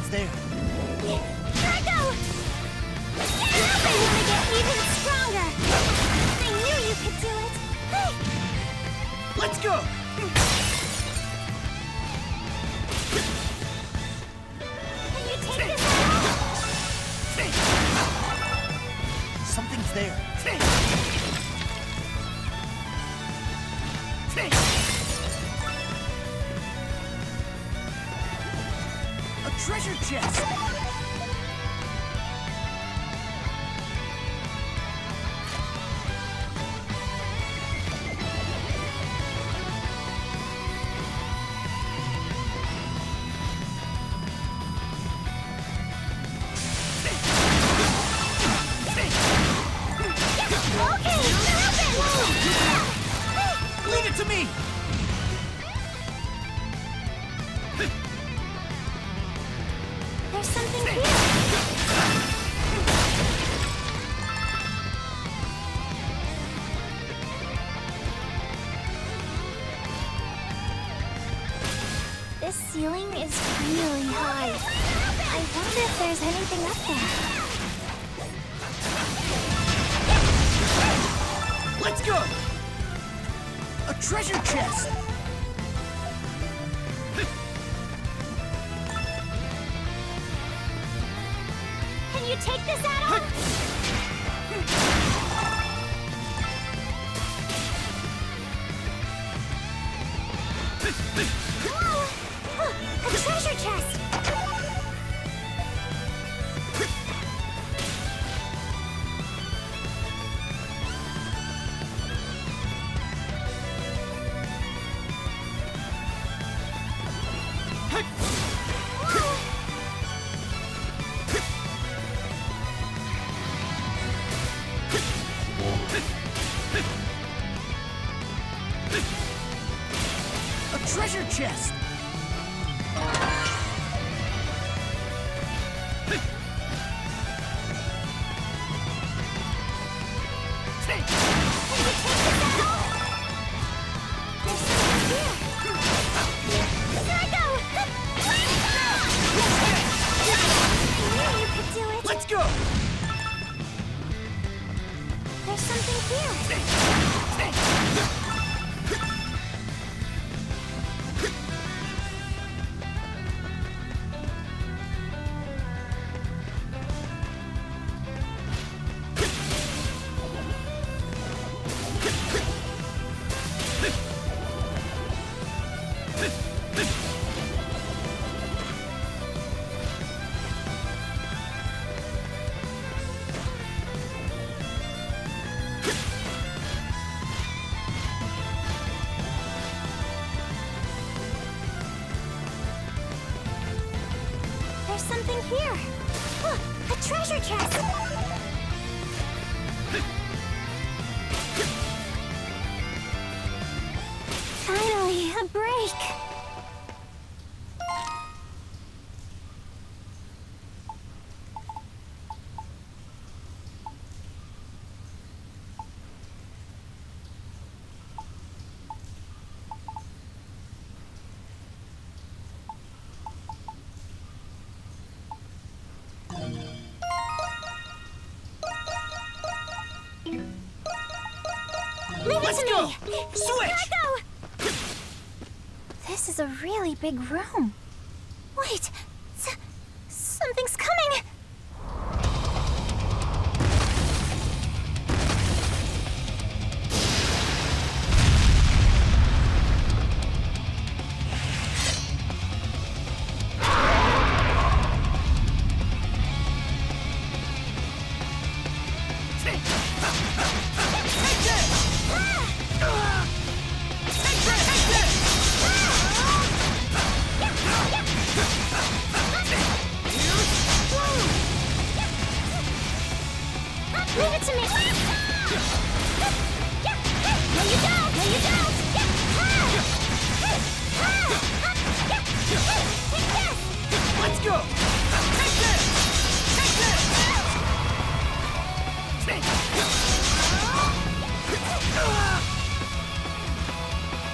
Something's there. Draco! I want to get even stronger! I knew you could do it! Let's go! Can you take this out? Something's there. A treasure chest! Leave it to me! There's something here! This ceiling is really high. I wonder if there's anything up there. Let's go! A treasure chest! Can you take this, Adol? Whoa! Oh, a treasure chest! A treasure chest! Let's go! There's something here. There's something here. Look, a treasure chest. Finally, a break. Leave it to me! Switch! Draco! This is a really big room. Wait, something's coming! Leave it to me! No, you don't! No, you don't! Let's go! Take this! Take this! Take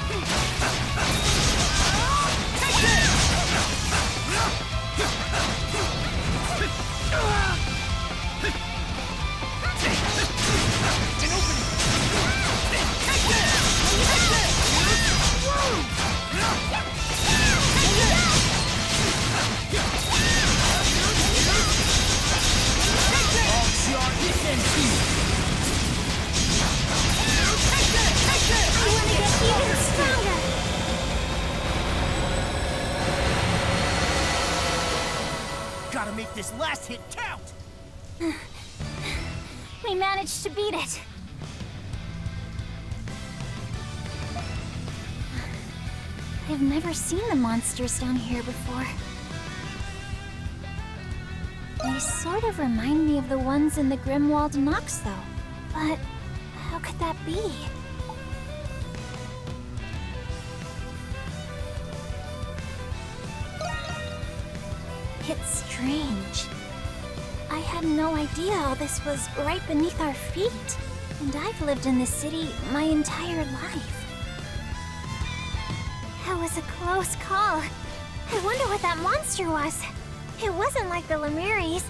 this! Gotta make this last hit count! We managed to beat it. I've never seen the monsters down here before. They sort of remind me of the ones in the Grimwald Nox, though. But how could that be? It's strange. I had no idea all this was right beneath our feet. And I've lived in this city my entire life. That was a close call. I wonder what that monster was. It wasn't like the Lemiris.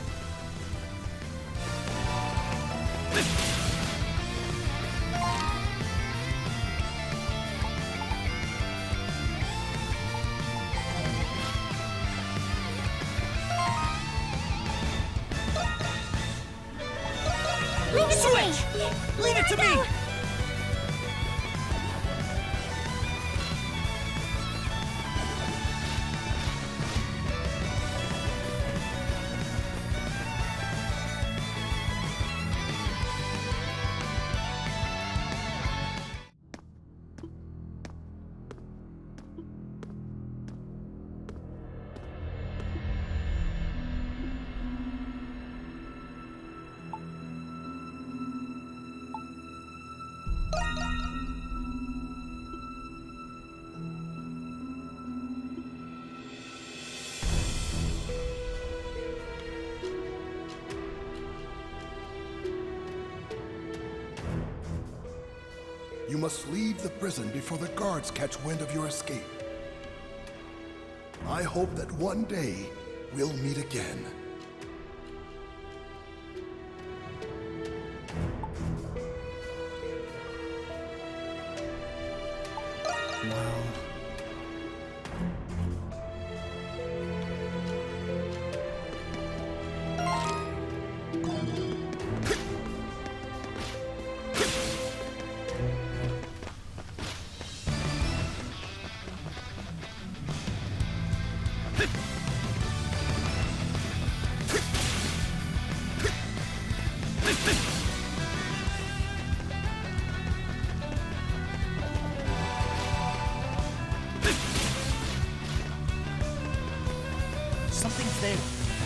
Leave it to me! Leave it to me! You must leave the prison before the guards catch wind of your escape. I hope that one day we'll meet again. Well... Something's there.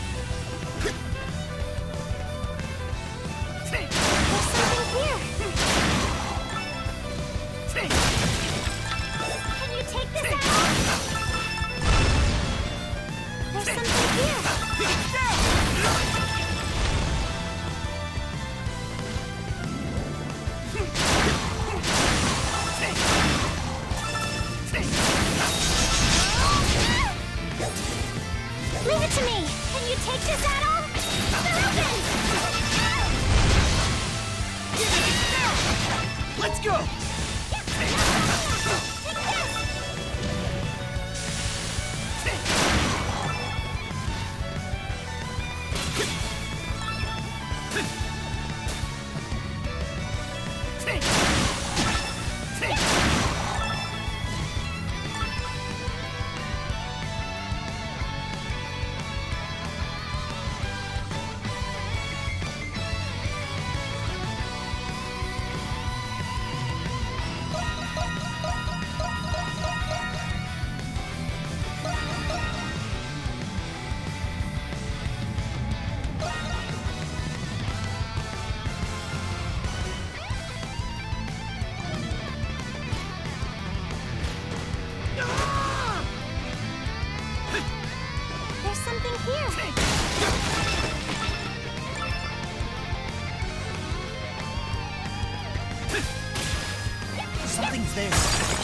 There's something here! Can you take this out? There's something here! Leave it to me! Can you take this, Adol? They're open! Let's go! Take this! There's something here! Something's there.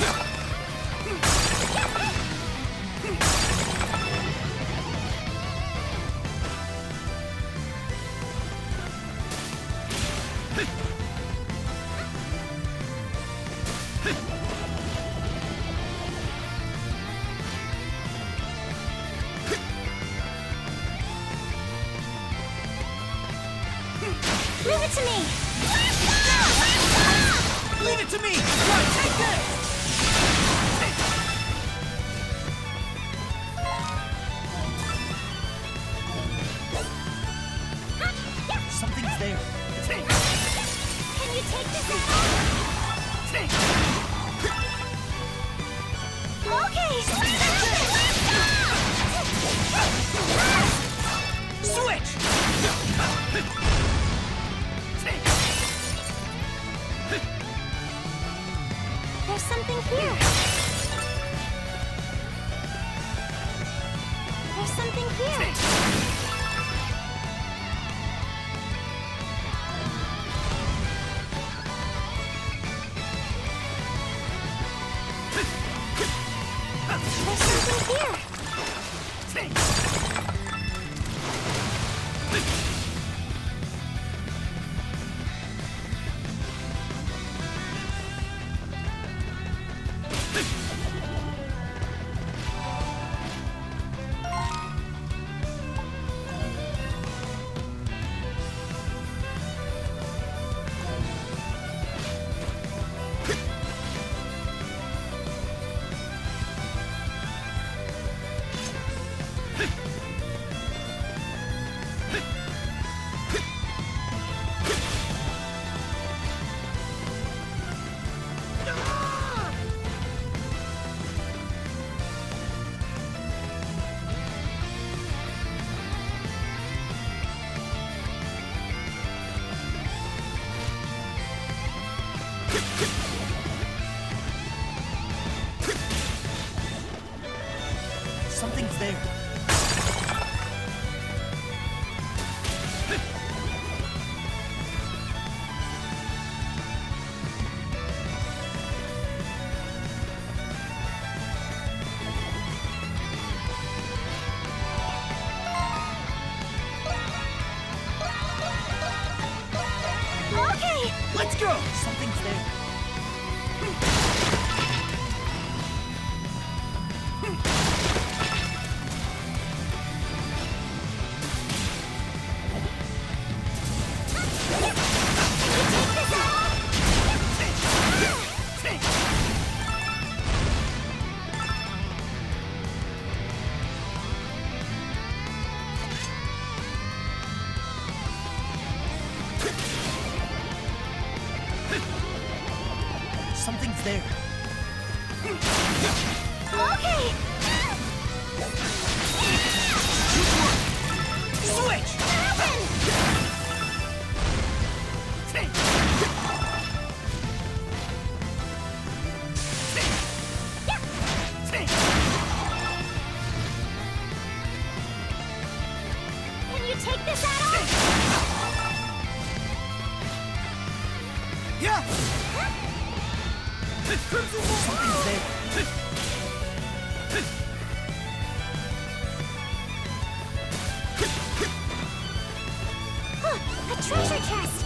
Leave it to me! Leave it to me! Now take this! Something's there. Can you take this out? Okay! Switch! There's something here. There's something here. There's something here. Something's there. Okay! Let's go! Something's there. Something's there. Okay! Switch! Can you take this out? Yeah! Something's there. A treasure chest!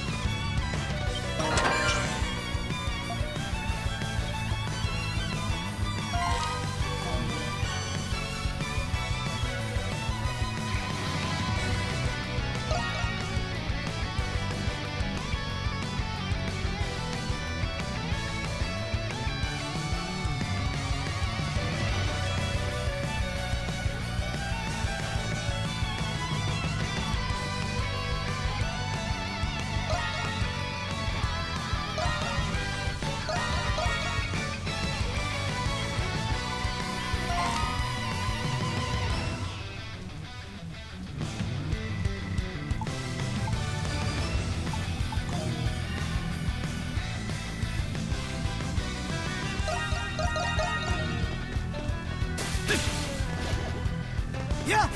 Yeah!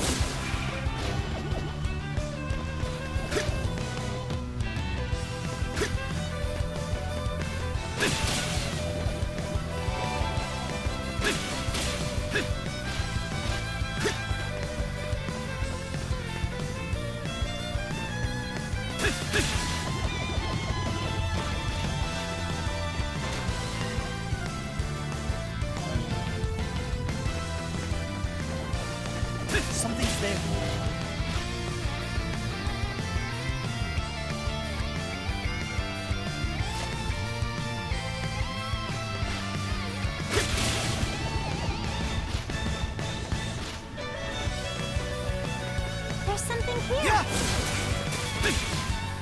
Something's there. There's something here. Yeah!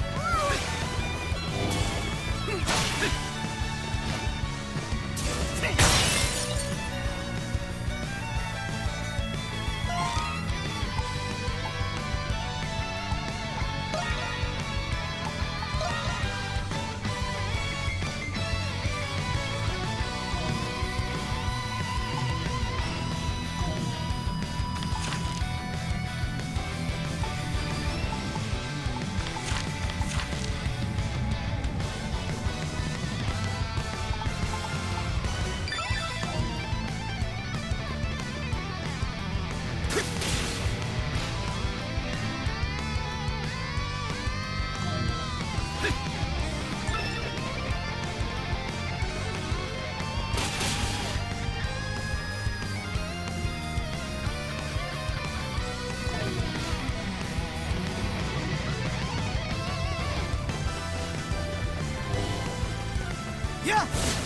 Yeah!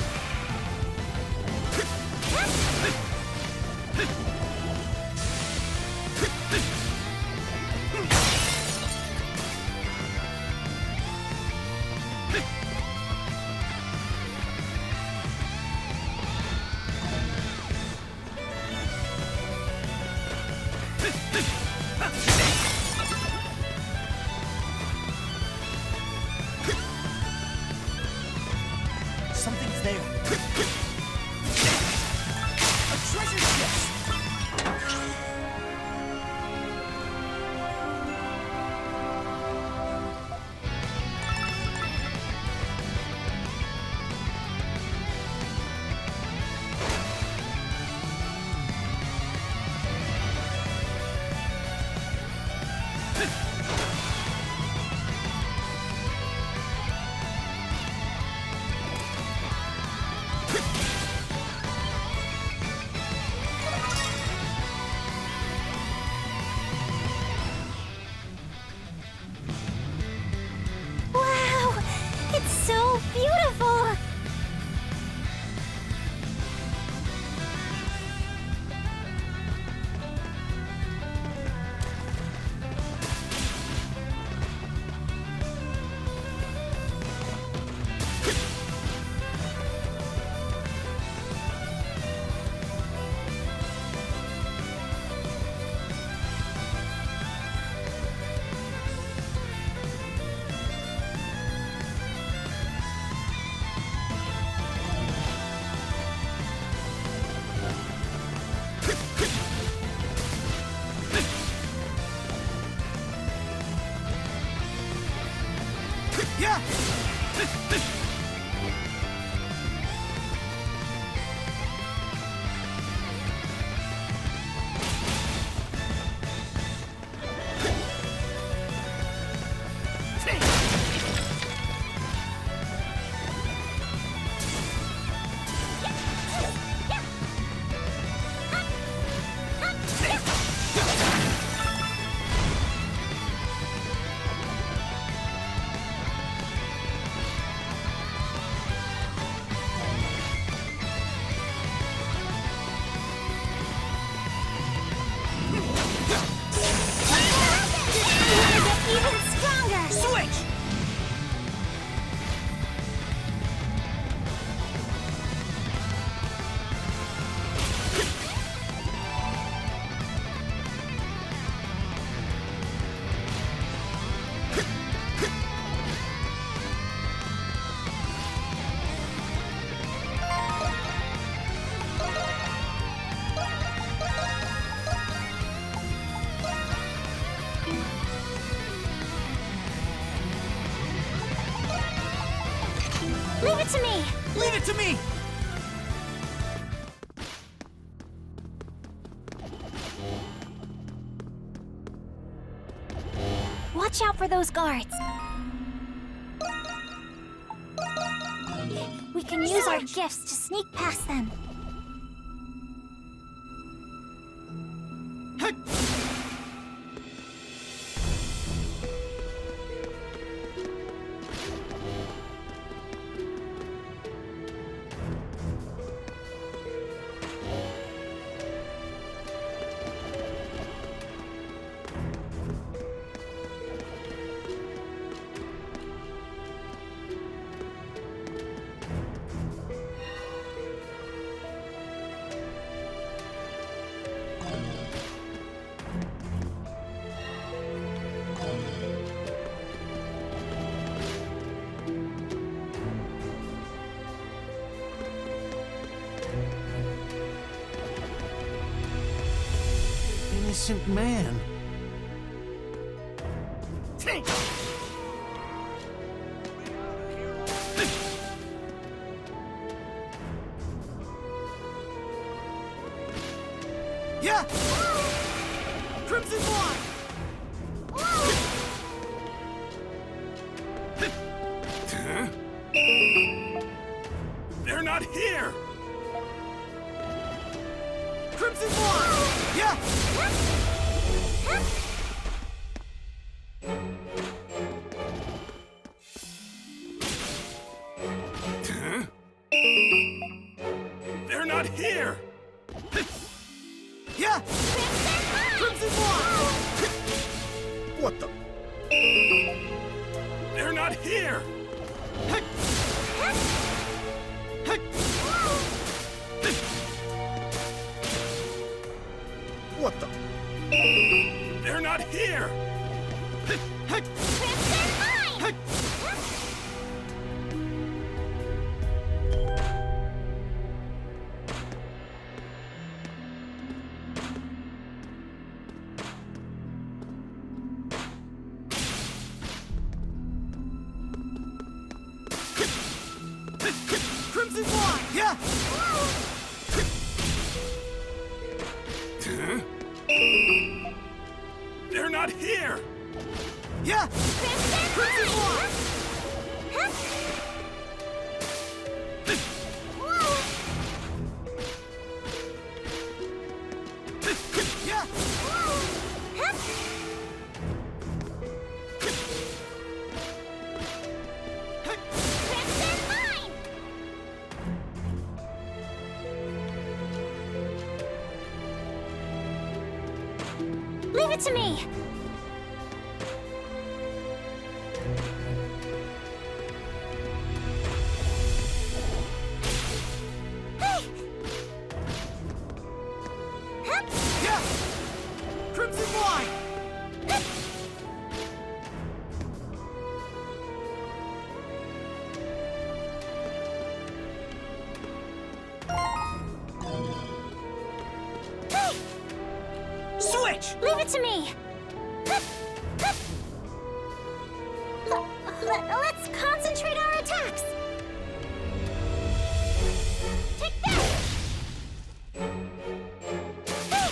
Something's there. A treasure chest! Wow! It's so beautiful! Yeah! Even stronger! Switch! Leave it to me! Leave it to me! Watch out for those guards. We can use our gifts to sneak past them. decent man. Take! Yeah! Crimson Line! Huh? They're not here! Crimson Line! Yeah! Huh? They're not here! Yeah! Crimson Line! What the? They're not here! What the? They're not here! Crimson Line! Yeah! Huh? They're not here! Yeah! Crimson Line! Yeah! Leave it to me! Hey! Hup! Yeah! Crimson Line! Hup! Hey! Switch! Leave it to me! Hup! Hup! Let's concentrate our attacks! Take that! Hey!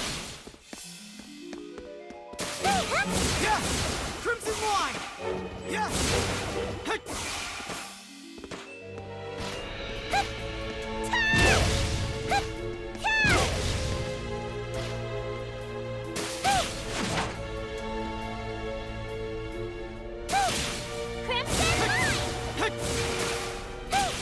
Hey, hup! Yeah! Crimson Line! Yeah! Hey! Hup! Ta! Hup! Yeah! Hey! Hey! Crimson Line! Hey! Hey!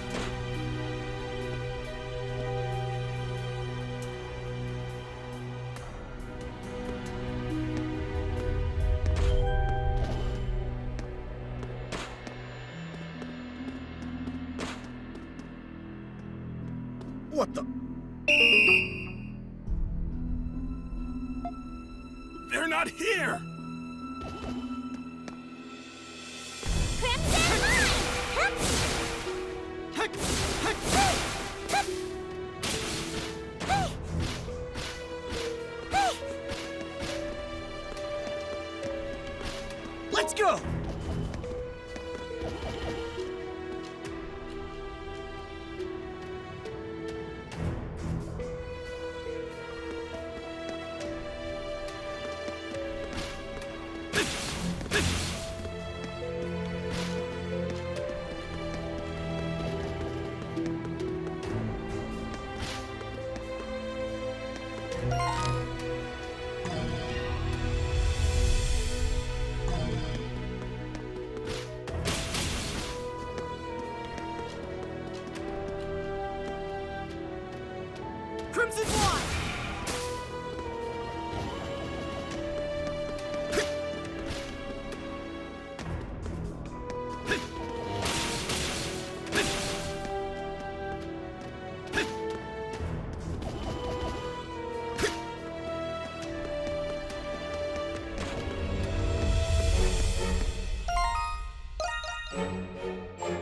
What the? They're not here! Crimson Line! Hup! Hey! Hey! Hey! Hup! Hey! Hey! Let's go! Crimson Line!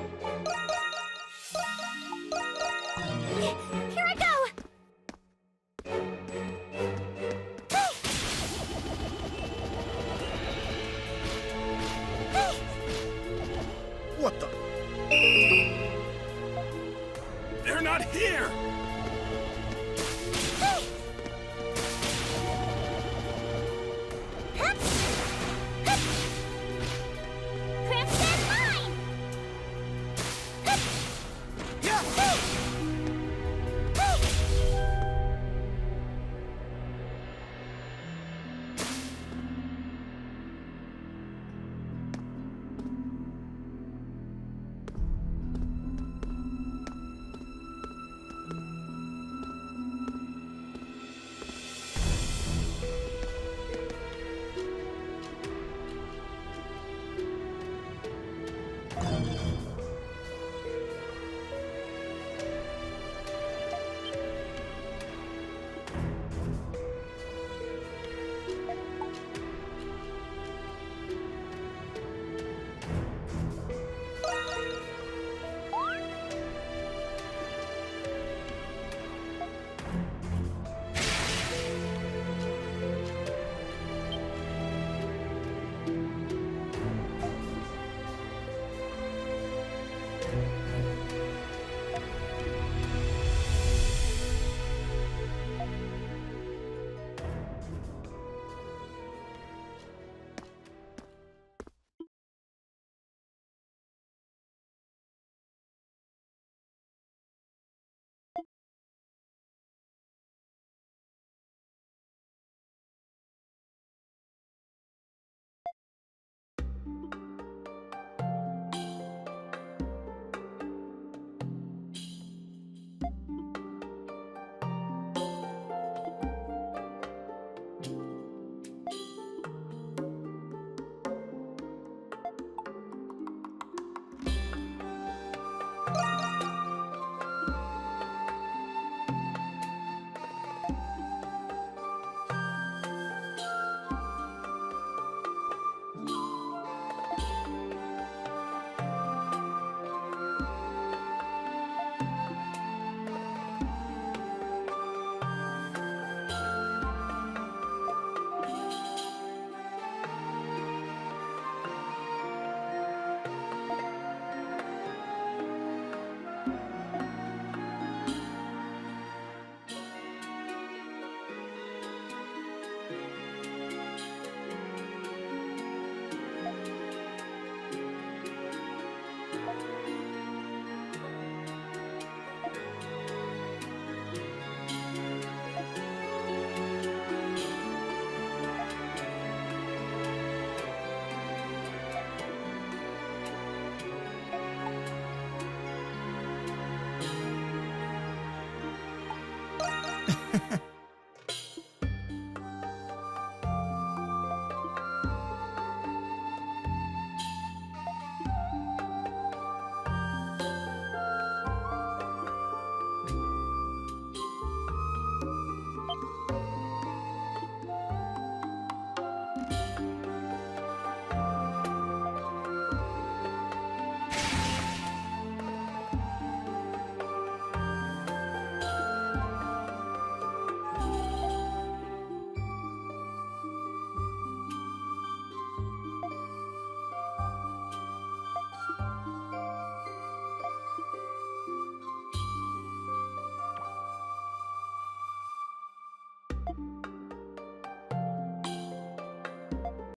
Here I go!